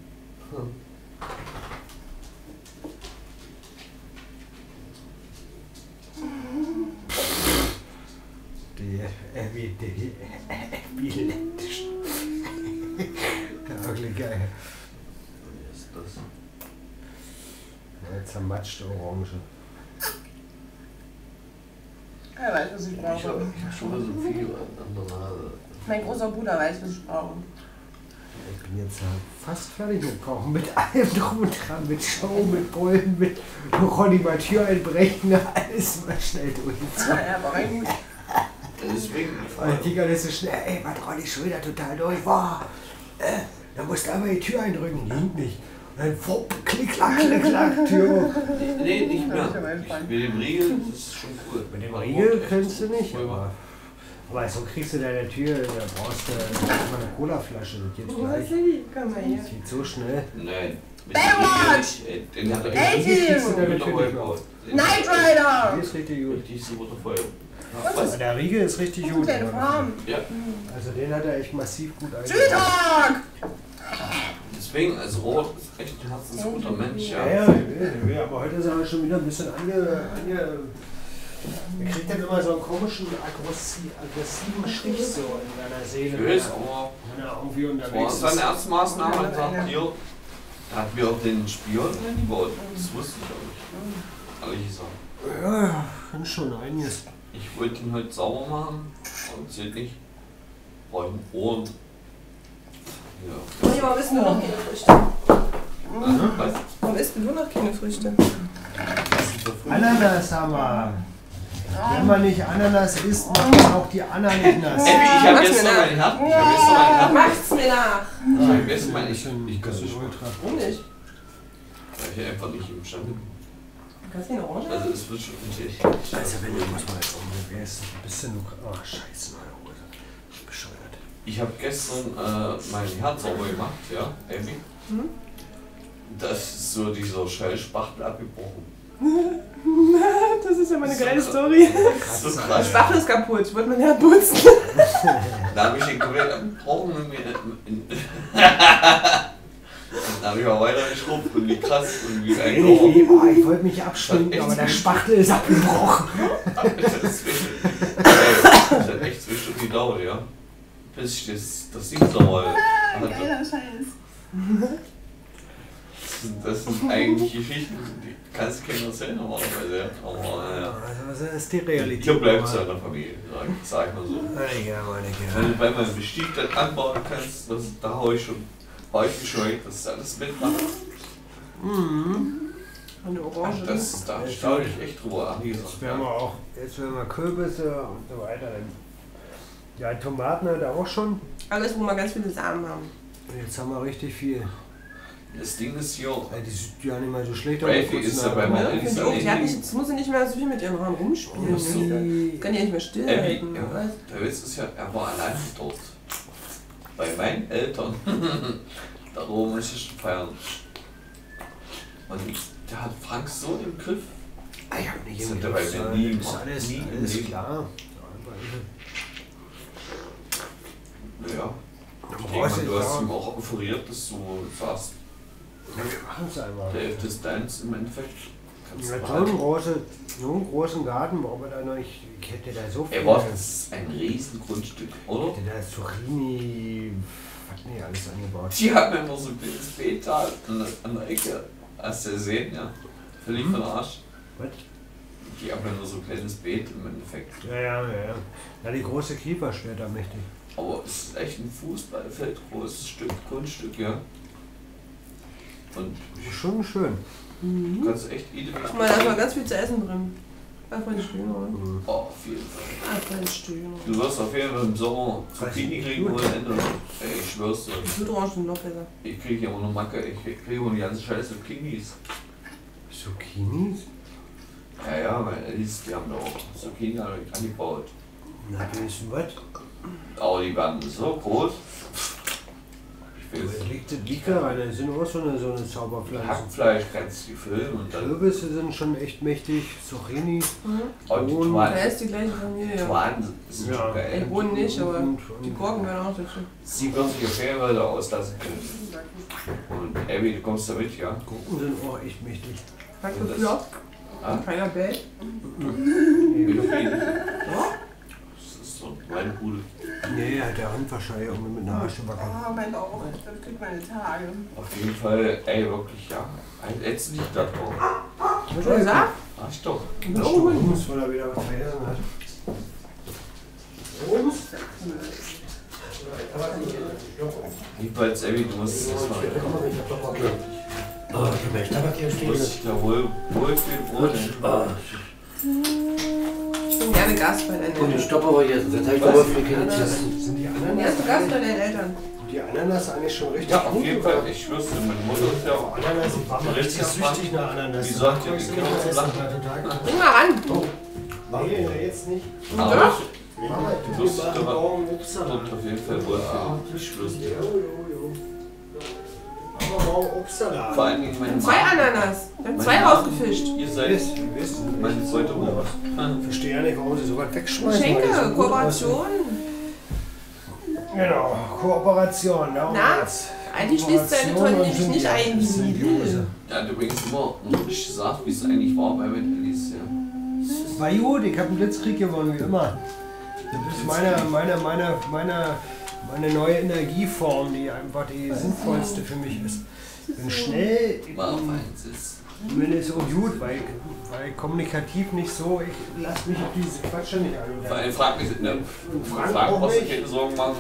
Epileptisch. Ja, wirklich geil. Wie ist das? Ja, zermatschte Orange. Er weiß, was ich Ich brauche. hab schon mal so viel an der Nase. Mein großer Bruder weiß, was ich brauche. Ich bin jetzt fast fertig mit Kochen. Mit allem drum und dran. Mit Show, mit Bullen, mit Ronny mal Tür einbrechen. Alles mal schnell durch. Ja, aber gut. Deswegen. Und die Tiger ist so schnell. Ey, was Ronny schon wieder total durch. Boah. Da musst du einmal die Tür eindrücken. Ging nicht. Und dann klick, klack, Tür hoch. Nee, nicht mehr. Mit dem Riegel, das ist schon cool. Mit dem Riegel kannst du nicht. Aber so kriegst du deine Tür, da brauchst du mal eine Colaflasche. Das geht gleich. Komm mal hier. Das geht so schnell. Nein. Mit Baywatch! dem Riegel, den hat er Ey, Riegel kriegst du Team! dann natürlich noch. Knight Rider! Die ist richtig gut. Richtig super Feuer. Also der Riegel ist richtig gut. Gute Farm. Ja. Also den hat er echt massiv gut eingebaut. Südtag! Deswegen, also Robert ist echt ein herzensguter Mensch, Ja, ja. ja, aber heute ist er schon wieder ein bisschen er kriegt dann immer so einen komischen, aggressiven Stich so in seiner Seele. Böse, aber Wenn er irgendwie das war unterwegs seine ist. Erstmaßnahme und sagt, hier, da hatten wir auch den Spion gebaut. Das wusste ich auch nicht. Ehrlich gesagt. Ja, kann schon einiges. Ich wollte ihn heute sauber machen, und seht nicht. Brauche ich ein Ohr. Ja. Manchmal wissen wir noch nicht richtig. Was? Warum isst du noch keine Früchte? Ananas haben wir. Wenn man nicht Ananas isst, macht man auch die Anna nicht nass. Effi, ich hab gestern meine Hand. Macht's mir nach! Ich hab gestern meine ich kann nicht. Warum nicht? Weil ich einfach nicht imstande. Kannst du eine Orange? Also es wird schon nicht. Also wenn du muss man jetzt auch wer ist ein bisschen noch. Ach scheiße, meine Hose. Bescheuert. Ich habe gestern mein Herz sauber gemacht, ja, Effi. Da ist so dieser Schellspachtel abgebrochen. Das ist ja meine geile Story. So krass. Spachtel ist kaputt, ich wollte mein Herz putzen. Da habe ich den komplett abgebrochen und dann habe ich auch weiter geschrubbt und wie krass und wie ein Ohr. Ich wollte mich abschminken, aber der Spachtel ist abgebrochen. Das hat echt 2 Stunden gedauert, ja. Bis ich das Ding sauber hatte. Geiler Scheiß. Das sind eigentlich Geschichten, die kannst du keinem erzählen normalerweise. Aber ja. Also das ist die Realität. Hier bleibt es ja in der Familie, sag ich mal so. Ja, meine Wenn du bei meinem Bestieg dann anbauen kannst, da habe ich schon gescheut, dass das alles mitmacht. Eine Orange. Da staune ich echt drüber. Jetzt werden wir Kürbisse und so weiter. Ja, Tomaten hat er auch schon. Alles, wo wir ganz viele Samen haben. Und jetzt haben wir richtig viel. Das Ding ist hier. Die sieht ja nicht mal so schlecht aus. Raffi ist ja bei meiner Eltern. Jetzt muss sie nicht mehr so viel mit ihrem Rahmen rumspielen. Die Kann ja nicht mehr stillhalten. Der Witz ist ja, er war allein dort. Bei meinen Eltern. Da oben ist es schon feiern. Und der hat Frank so im Griff. Ich hab nicht Das hat er bei mir nie ist alles klar. Ja. Ich denke mal, du hast ihm auch offeriert, dass du sagst, Ja, wir machen es einfach. der Hälfte ist deins im Endeffekt. Kannst Ja, du so einen großen Garten brauchen wir da noch. Ich hätte da so viel. Das ist ein riesen Grundstück, oder? Ich hätte da Zucchini, was nicht alles angebaut. Die haben immer so ein kleines Beet da an der Ecke. Hast du gesehen, ja? Völlig von Arsch. Was? Die haben ja nur so ein kleines Beet im Endeffekt. Ja. Ja, die große Kiefer stört da mächtig. Aber es ist echt ein Fußballfeld großes Grundstück, ja. Und Schon schön. du kannst echt ewig. Guck mal, da ist mal ganz viel zu essen drin. Einfach die Stühle, oder? Oh, auf jeden Fall. Einfach die Stühle. Du wirst auf jeden Fall im Sommer Zucchini kriegen ohne Ende. Ey, ich schwör's dir. Die Orangen sind noch besser. Ich kriege immer nur Macke, ich kriege immer die ganze Scheiße Zucchinis. Zucchinis? Ja, meine Eltern, die haben da auch Zucchini angebaut. Na, du bist was? Aber die werden so groß. Ich will Liegt da rein, das sind auch so eine Zauberpflanze. Hackfleisch kannst du füllen und dann. Kürbisse sind schon echt mächtig, Zucchini. Und die Da Tomaten, ist die gleiche Familie. Tomaten sind schon Die geil. Bohnen nicht, aber und die Gurken werden auch dazu. Sie wird sich auf jeden Fall da auslassen können. Und Abby, du kommst da mit, ja? Gurken sind auch echt mächtig. Danke Und das- für. Ah? Keiner bellt. Philippinen. Das ist so meine Bude. Nee, hat der Hund wahrscheinlich irgendwie mit einer Asche wackelt. Oh, mein Bauch, das kriegt meine Tage. Auf jeden Fall, ey, wirklich, ja. Jetzt nicht da drauf. Hast du gesagt? Ach, doch. Rums, weil er wieder was vergessen hat. Rums? Jedenfalls, Abby, du musst das mal wegkommen. Oh, ich möchte aber hier Du stehen. musst dich da wohlfühlen ohne. Ich bin gerne Gast bei deinen Und ich Eltern. stoppe aber jetzt. Das habe ich aber für keine Zeit. Sind die Ja, Ananas, hast du Gast bei deinen Eltern? die Ananas eigentlich schon richtig Ja, auf gut, jeden oder? Fall. Ich schwör's dir, meine Mutter ist ja auch. Ananas, ich war mal richtig Richtig süchtig nach Ananas. Wie sagt ihr, die Kinder zum Lachen? Bring mal ran. Nee, jetzt nicht. Aber Ja? du wirst dich Wir doch brauchen Obst. dort auf jeden Fall wohlfühlen. Ich schwör's dir. Aber morgen Obstsalat. Vor allen Dingen meine 2 Ananas. Wir haben 2 rausgefischt. Ihr seid meine zweite Oma. Ich verstehe ja nicht, warum sie so weit wegschmeißen. weil die so Geschenke, gut Kooperation. aussehen. Genau, Kooperation. Darum Na? geht's. Eigentlich schließt seine Tonne nämlich Kooperation nicht ein wie und Symbiose. Er hat übrigens immer richtig gesagt, wie es eigentlich war bei Alice. Ja. War gut, ich hab einen Blitzkrieg gewonnen, wie immer. Das ist eine neue Energieform, die einfach die sinnvollste für mich ist. Bin schnell, bin es so gut, weil kommunikativ nicht so, ich lasse mich auf diese Quatsche nicht ein. Vor allem Frank nicht, ne? Frank brauchst du keine Sorgen machen.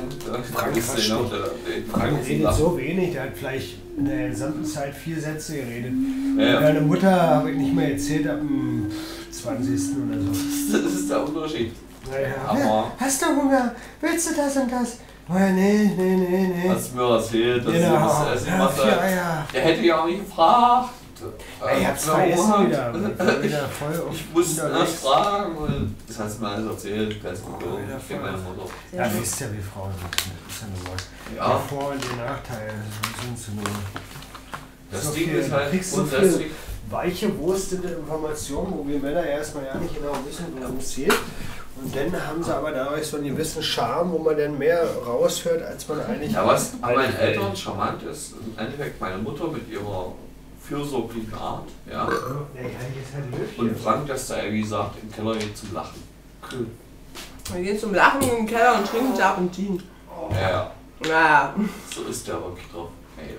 Frank redet so wenig, der hat vielleicht in der gesamten Zeit 4 Sätze geredet. Ja. Deine Mutter habe ich nicht mehr erzählt ab dem 20. oder so. Das ist der Unterschied. Naja. Aber hast du Hunger? Willst du das und das? Oh ja, nee. Hast du mir erzählt, dass genau. das Essen macht? Der hätte ja auch nicht gefragt. Ich hab's vergessen wieder. Ich musste erst fragen und das hast du mir alles erzählt. Ganz gut. Ich kenne meine Mutter. Ja, du weißt ja, wie Frauen sind. Das ist ja normal. Ja. Die Vor- und die Nachteile sind zu nur. Das Ding ist halt, kriegst so viel weiche, wurstende Informationen, wo wir Männer erstmal ja nicht genau wissen, worum es geht. Und dann haben sie aber dadurch so einen gewissen Charme, wo man dann mehr raushört, als man eigentlich... Ja, was bei meinen Eltern charmant ist, im Endeffekt meine Mutter mit ihrer fürsorglichen Art, ja. Und Frank, dass der, wie gesagt, im Keller geht zum Lachen. Cool. Wir gehen zum Lachen in den Keller und trinken Serpentin. Ja. Naja. So ist der wirklich drauf. Hey.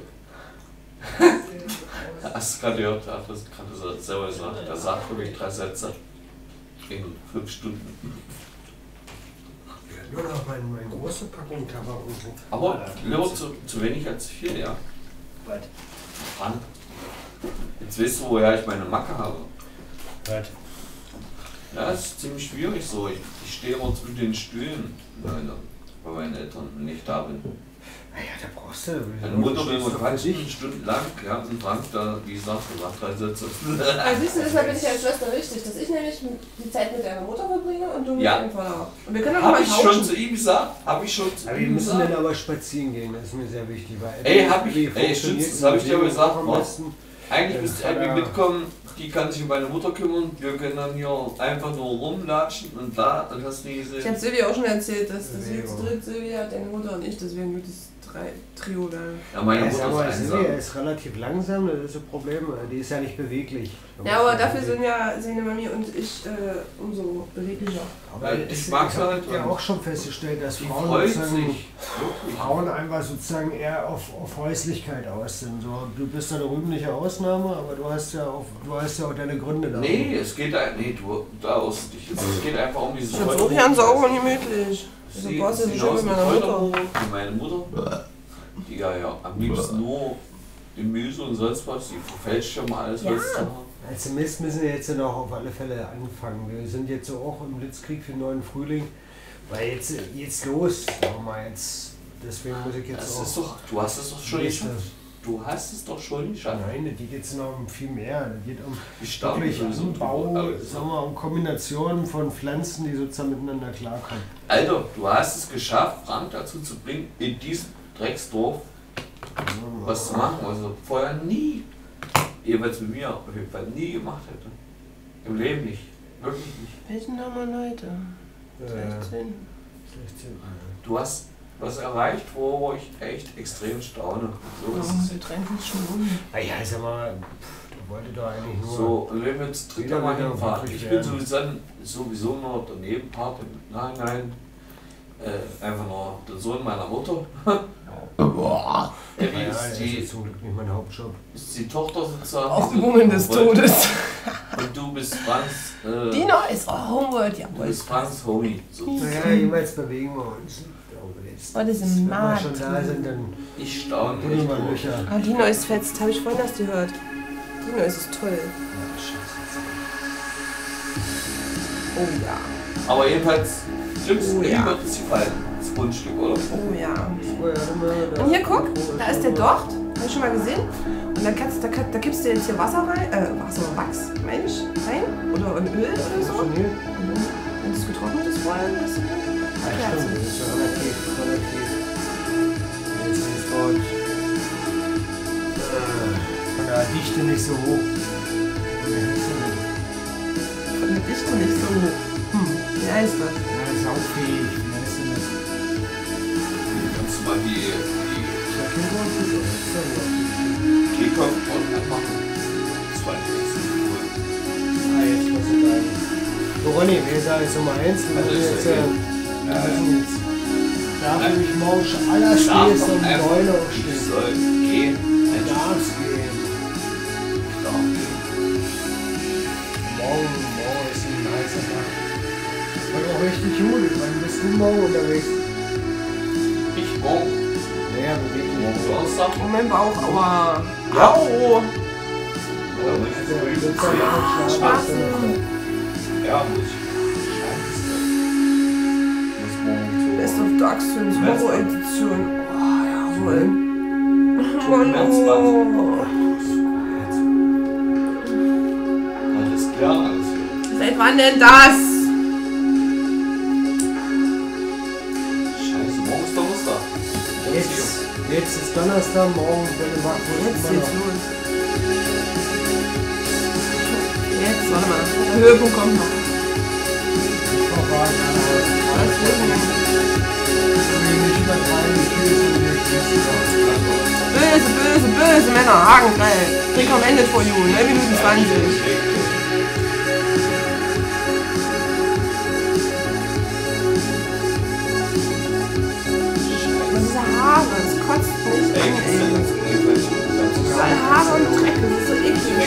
Hast du gerade gehört, er hat das gerade selber gesagt. Der sagt wirklich 3 Sätze in 5 Stunden. Nur noch meine große Packung Tabak und so. Aber lieber zu wenig als zu viel, ja. Was? Frank. Jetzt weißt du, woher ich meine Macke habe. Was? Ja, es ist ziemlich schwierig so. Ich stehe immer zwischen den Stühlen bei meinen Eltern, wenn ich da bin. Naja, da brauchst du... Meine Mutter will immer quatschen, stundenlang, ja, und Frank da, wie gesagt, sagt 3 Sätze. Also siehst du, deshalb bin ich als Schwester richtig, dass ich nämlich die Zeit mit deiner Mutter verbringe und du mit deinem Vater. Und wir können auch mal tauschen. Hab ich schon zu ihm gesagt? Aber wir müssen dann aber spazieren gehen, das ist mir sehr wichtig. Weil stimmt, das habe ich dir gesagt. Eigentlich müsste Abby mitkommen, die kann sich um meine Mutter kümmern, wir können dann hier einfach nur rumlatschen und da, und hast nie gesehen. Ich habe Silvia auch schon erzählt, dass wir zu dritt, Silvia, deine Mutter und ich, dass wir mit das Trio da. Ja, meine Mutter ist Silvia ist relativ langsam, das ist ein Problem, die ist ja nicht beweglich. Ja, aber dafür sind ja seine Mami und ich umso beweglicher. Aber ich mag halt ja auch schon festgestellt, dass Frauen einfach sozusagen eher auf Häuslichkeit aus sind. So, du bist eine rühmliche Ausnahme, aber du hast ja auch deine Gründe da. Nee, es geht es geht einfach um dieses Ich hab so gern sauber und gemütlich. Sie schön mit meiner Mutter. Meine Mutter, die ja am liebsten nur Gemüse und sonst was, die verfälscht ja mal alles, was da. Als Mist müssen wir jetzt noch auf alle Fälle anfangen. Wir sind jetzt so auch im Blitzkrieg für den neuen Frühling. Weil jetzt los, deswegen muss ich jetzt das auch... Du hast es doch schon geschafft. Du hast es doch schon geschafft. Nein, das geht jetzt noch um viel mehr. Das geht um wirklich Anbau, sagen wir, um Kombinationen von Pflanzen, die sozusagen miteinander klarkommen. Alter, du hast es geschafft, Frank dazu zu bringen, in diesem Drecksdorf was zu machen, was er vorher nie, jeweils mit mir, auf jeden Fall nie gemacht hätte. Im Leben nicht. Wirklich nicht. Welchen Namen heute? 16. Du hast was erreicht, wo ich echt extrem staune. So ist es. Wir trennen uns schon um. Ja, ich sag mal, du wolltest doch eigentlich nur... So, und wenn wir jetzt dritter Mal hinfahren, ich bin sowieso nur der Nebenpart im Nachhinein. Einfach nur der Sohn meiner Mutter. Ellie ist zum Glück nicht mein Hauptjob. Ist die Tochter sozusagen. Aufgewogen des Todes. Und du bist Franz. Dino ist Homeworld, ja. Du bist Franz Homie. Naja, jemals bewegen wir uns. Was ist im Markt? Wenn wir schon da sind, dann. Ich staune nicht. Löcher. Ah, Dino ist fetzt. Habe ich vorhin erst gehört. Dino ist toll. Ja, scheiße. Oh ja. Aber jedenfalls, stimmt's, wird es gefallen. Das Grundstück, oder? Oh ja. Und hier guck, da ist der Docht. Hab ich schon mal gesehen. Und dann da kippst du jetzt hier Wasser rein, Wachs, Mensch, rein. Oder ein Öl oder so. Und wenn es getrocknet ist vorher, dann ist Kerzen. Das ist ja relativ. Jetzt ist es von der Dichte nicht so hoch. Von der Dichte nicht so hoch. Wie heißt das? Ja, das ist saugfähig. Wie heißt denn das? Kannst du mal die Kehlkopf und einfach 2 Ah, jetzt muss ich sagen. So, Ronny, wer sagt jetzt Nummer 1? Wir müssen jetzt. darf nämlich morgen schon allerspätestens um 9 Uhr aufstehen. Ich soll gehen. Du darfst gehen. Ich darf gehen. Morgen ist ein heißer Tag. Das wird auch richtig gut. Wann bist du morgen unterwegs? Ich morgen. Naja, bewegt Morgen Donnerstag. Oh, mein Bauch, aua. Ja. Au! Da muss ich jetzt mich. Schwarzen. Ja, muss ich. Scheiße. Muss morgen zu. Best of Dark Souls Horror-Edition. Oh, jawohl. Alles klar, alles klar. Seit wann denn das? Scheiße, morgen ist Donnerstag. Jetzt ist Donnerstag, morgen wenn du wach wirst. Jetzt geht's los. Jetzt, warte mal. Der Höhepunkt kommt noch. Böse Männer, Hagengrell. Recommended for you, 9 Minuten 20. Diese Haare, es kotzt nicht an, ey. Diese Haare und Dreck, das ist so eklig.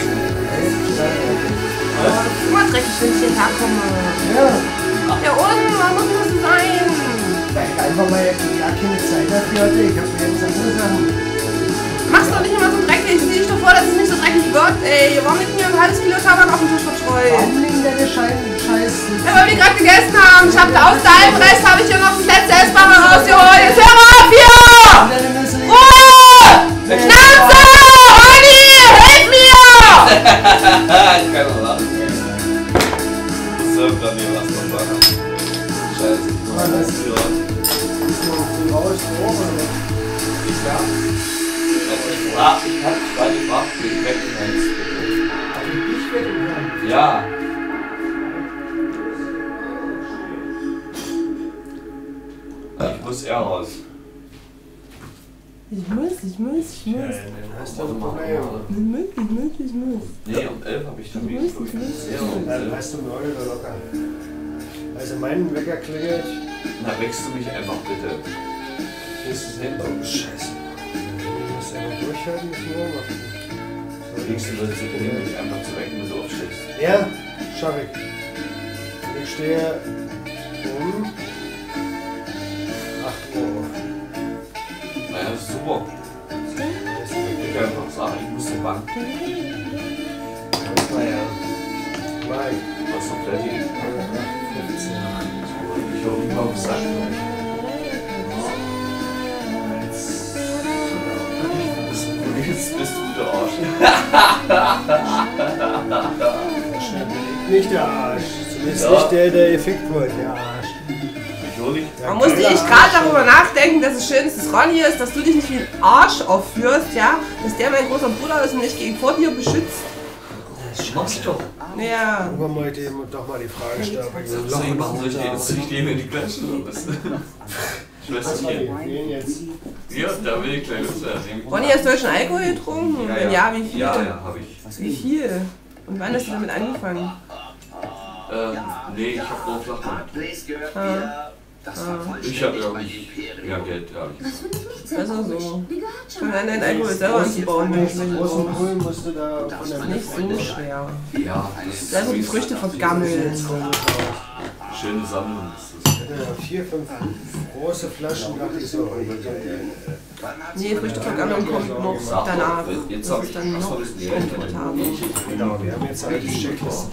Immer dreckig, wenn ich hierher komme. Ja. Ja und, was muss das sein? Einfach mal ja keine Zeit dafür hatte. Ich hab mir jetzt andere Sachen. Mach's doch nicht immer so dreckig. Sieh dich doch vor, dass es nicht so dreckig wird, ey. Warum liegt mir ein halbes Kilo Tabak auf dem Tisch verstreut? Warum liegen deine Scheiße? Ja, weil wir gerade gegessen haben. Ich hab aus deinem Rest habe ich hier noch das letzte Essbare rausgeholt. Jetzt hör mal auf hier! Ruhe! Schnauze! Olli! Hilf mir! Ich kann auch lachen. So, dann hier was noch machen. Scheiße. Mann, das ist raus, Ja. Ich war gefragt, wie ich weg bin. Ja. Ich muss eher raus. Ich muss. Ja, dann hast du ein Problem. Ich muss. Nee, um 11 habe ich dann wieder. Dann hast du 9 Uhr locker. Also mein Wecker klingelt. Na, wächst du mich einfach bitte. Kriegst du es hin? Oh, Scheiße. Du musst einfach durchhalten bis morgen. Kriegst du das zu hin, mich einfach zu wecken, wenn du aufstehst? Ja, schaff ich. Ich stehe um 8 Uhr auf. Naja, das ist super. Ich kann einfach sagen, ich muss zur Bank. Naja. Mike. Was ist noch fertig? Ich hoffe, ich mache es an. Jetzt bist du der Arsch. Nicht der Arsch. Zumindest nicht der Effekt wollte, der Arsch. Man musste ich gerade darüber nachdenken, dass es schön ist, dass Ronny ist, dass du dich nicht wie ein Arsch aufführst, ja? Dass der mein großer Bruder ist und mich gegen vor dir beschützt. Das machst du doch. Ja. Wollen wir heute doch mal die Frage stellen. Soll ich den in die Klatsche oder was? Schwesterchen. Ja, da will ich gleich loswerden. Ronny, hast du heute schon Alkohol getrunken? Ja, Wenn ja, wie viel? Ja, hab ich. Wie viel? Und wann hast du damit angefangen? Nee, ich hab nur Flachmann. Ich hab irgendwie mehr Geld, ja. Also so. Schon an deinen Alkohol selber anzubauen, wenn ich mich großen Pool musste da von der nicht so schwer. Ja, Selber die Früchte vergammeln. Schöne Sammlung ist das. 4, 5 große Flaschen dachte ich so. Nee, Früchte vergammeln kommt noch danach. Jetzt Das hab ist ich dann noch komfortabel. Genau, wir haben jetzt halt die Checkliste.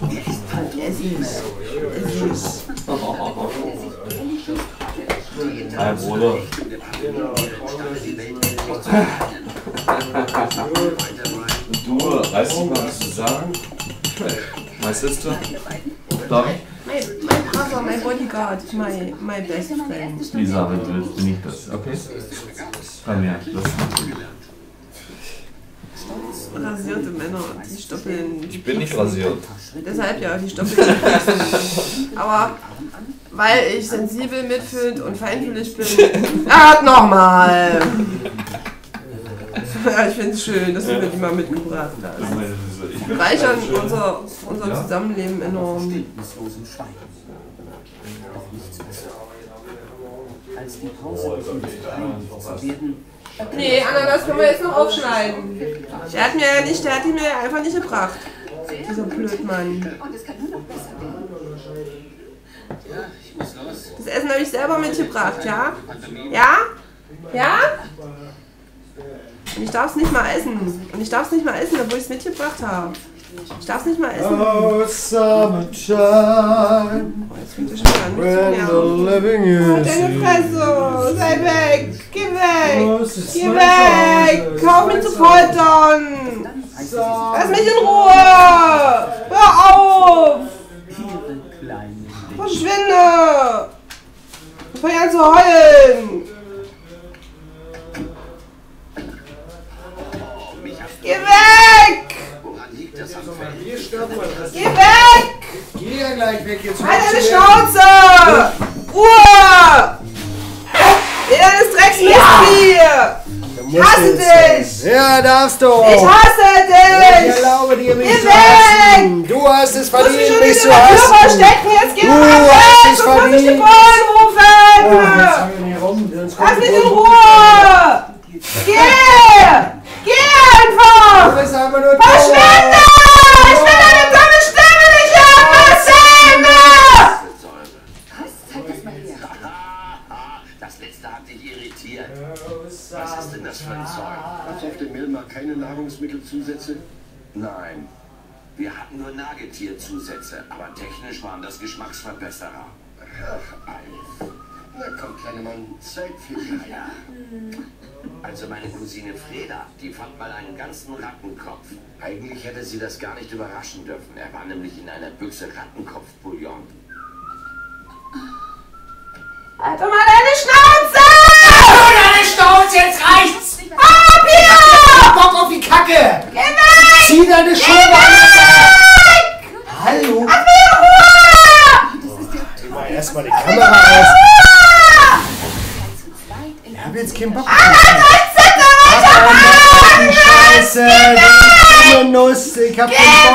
Hi Bruder. Du, weißt du mal, was zu sagen? My sister? Darf ich? Mein Brother, mein Bodyguard, my best friend. Lisa, wenn du willst, bin ich das. Okay? Komm her, los. Rasierte Männer, die stoppeln. Ich bin nicht rasiert. Deshalb ja, die stoppeln. Aber weil ich sensibel, mitfühlend und feinfühlig bin. Nochmal! Ja, ich finde es schön, dass du mir die mal mitgebracht hast. Bereichern unser Zusammenleben enorm. als die Pause zu werden. Nee, Ananas können wir jetzt noch aufschneiden. Der hat die mir einfach nicht gebracht. Dieser Blödmann. Das Essen habe ich selber mitgebracht, ja? Ja? Ja? Und ich darf es nicht mal essen. Und ich darf es nicht mal essen, obwohl ich es mitgebracht habe. Ich darf es nicht mal essen. Oh, summertime. Oh, jetzt fängt es schon wieder an. Deine Fresse! Sei weg! Geh weg! Geh weg! Hör mich zu foltern! Lass mich in Ruhe! Hör auf! Verschwinde! Ich fange an zu heulen! Geh weg! Geh weg! Geh ja gleich weg jetzt. Halt deine Schnauze! Ruhe! Edernes Drecksmistvieh! Ich hasse dich! Ja, darfst du! Ich hasse dich! Ich erlaube dir, mich Geh zu weg! hassen! Du hast es verdient, mich zu hassen! Verstecken. Jetzt geh Du mal weg! hast es Sonst muss ich die verdient! Bullen rufen! Jetzt hang ich nicht rum, sonst Lass kommt mich die in Bullen. Ruhe! Geh! Geh einfach! Du bist einfach nur Verschwinde! Ich will deine dumme Stimme nicht hören! Zeig das mal her. Das letzte hat dich irritiert. Was ist denn das für ein Zeug? Hat auf dem Milmar keine Nahrungsmittelzusätze? Nein. Wir hatten nur Nagetierzusätze, aber technisch waren das Geschmacksverbesserer. Ach, Alf. Na komm, kleiner Mann, Zeit für dich. Ja. Also meine Cousine Freda, die fand mal einen ganzen Rattenkopf. Eigentlich hätte sie das gar nicht überraschen dürfen. Er war nämlich in einer Büchse Rattenkopfbouillon. Halt doch mal deine Schnauze! Deine Schnauze, jetzt reicht's! Ab hier! Bock auf die Kacke! Geh weg! Zieh deine Schuhe an! Hallo? Lass mich in Ruhe! Zieh mal erstmal die Kamera aus. Ich hab jetzt keinen Bock auf die Scheiße! Ich hab keinen Bock